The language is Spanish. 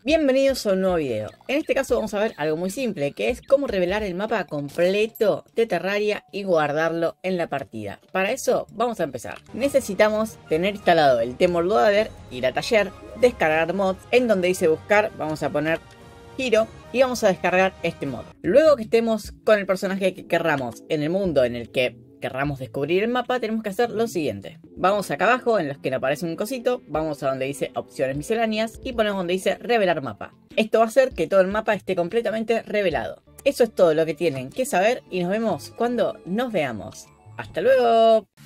Bienvenidos a un nuevo video. En este caso vamos a ver algo muy simple, que es cómo revelar el mapa completo de Terraria y guardarlo en la partida. Para eso vamos a empezar. Necesitamos tener instalado el Temor Loader, ir a taller, descargar mods, en donde dice buscar vamos a poner Hero y vamos a descargar este mod. Luego que estemos con el personaje que querramos en el mundo en el que querramos descubrir el mapa, tenemos que hacer lo siguiente. Vamos acá abajo en los que nos aparece un cosito, vamos a donde dice opciones misceláneas y ponemos donde dice revelar mapa. Esto va a hacer que todo el mapa esté completamente revelado. Eso es todo lo que tienen que saber y nos vemos cuando nos veamos. ¡Hasta luego!